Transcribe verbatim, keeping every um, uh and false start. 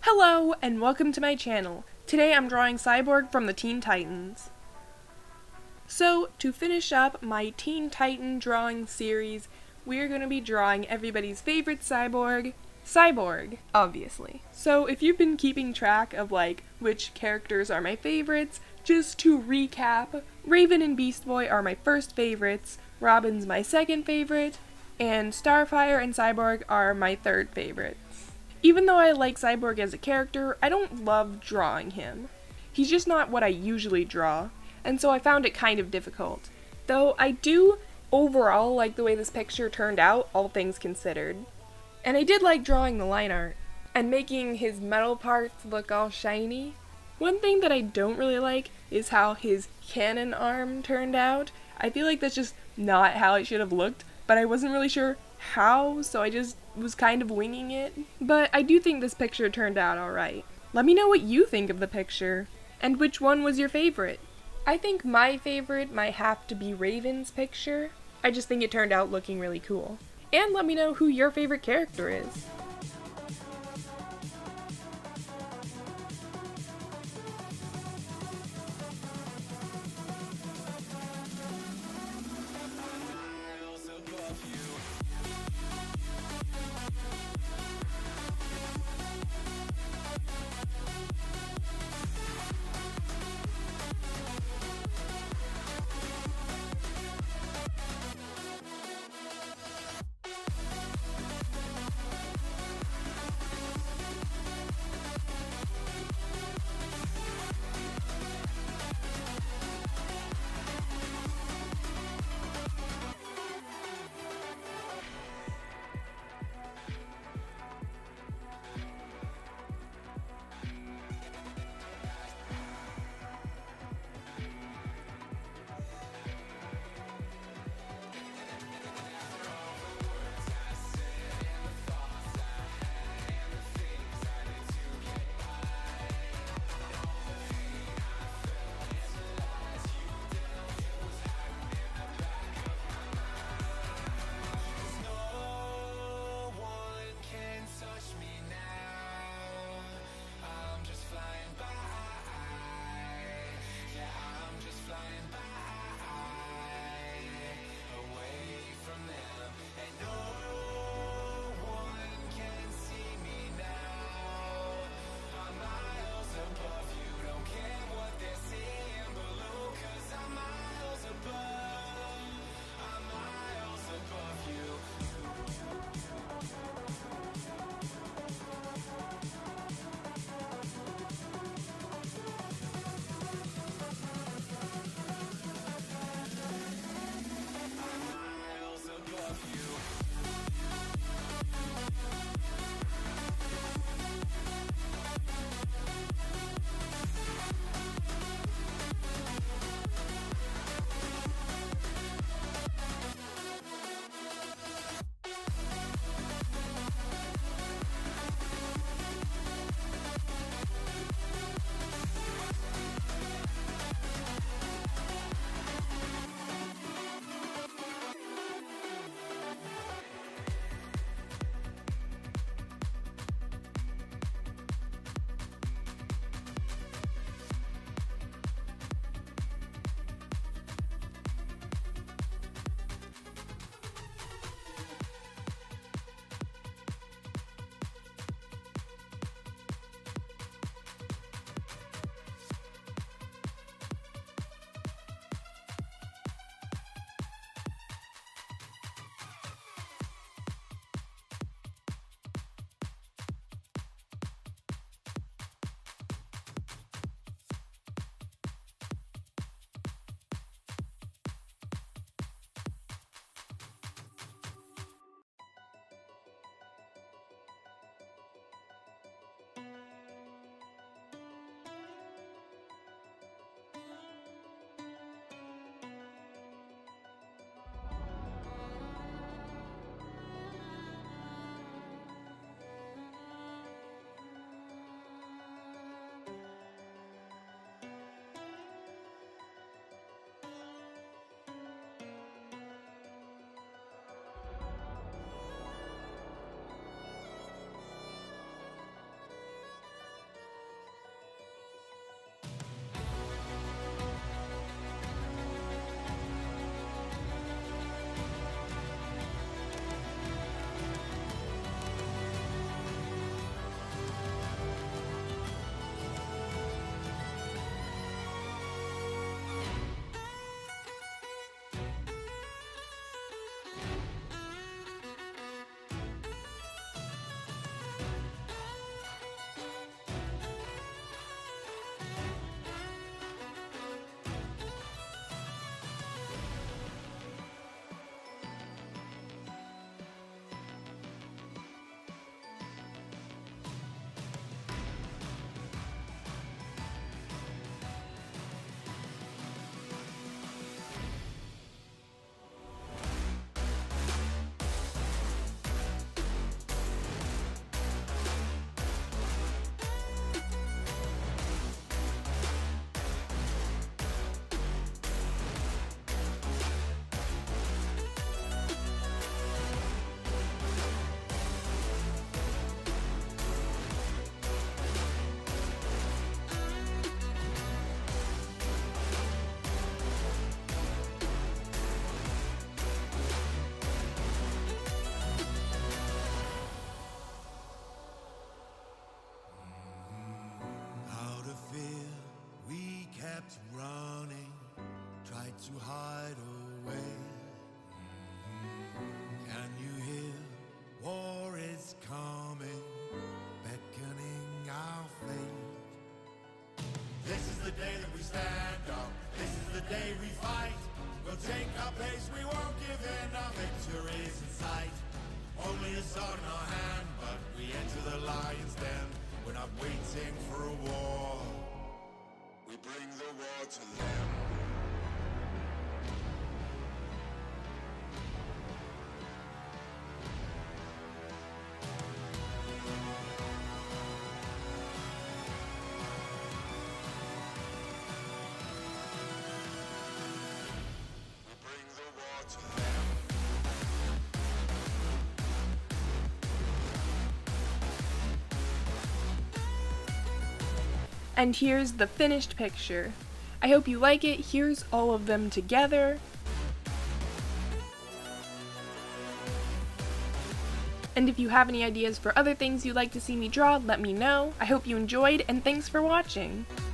Hello and welcome to my channel. Today I'm drawing Cyborg from the Teen Titans. So, to finish up my Teen Titan drawing series, we're going to be drawing everybody's favorite cyborg, Cyborg, obviously. So if you've been keeping track of like which characters are my favorites, just to recap, Raven and Beast Boy are my first favorites, Robin's my second favorite, and Starfire and Cyborg are my third favorites. Even though I like Cyborg as a character, I don't love drawing him. He's just not what I usually draw, and so I found it kind of difficult. Though I do overall like the way this picture turned out, all things considered. And I did like drawing the line art, and making his metal parts look all shiny. One thing that I don't really like is how his cannon arm turned out. I feel like that's just not how it should have looked, but I wasn't really sure how, so I just was kind of winging it. But I do think this picture turned out alright. Let me know what you think of the picture, and which one was your favorite. I think my favorite might have to be Raven's picture. I just think it turned out looking really cool. And let me know who your favorite character is. to hide away. Can you hear? War is coming, beckoning our fate. This is the day that we stand up. This is the day we fight. We'll take our pace, we won't give in. Our victory is in sight. Only a sword in our hand, but we enter the lion's den. We're not waiting for a war. We bring the war to them. We bring the war to them. And here's the finished picture. I hope you like it. Here's all of them together. And if you have any ideas for other things you'd like to see me draw, let me know. I hope you enjoyed, and thanks for watching!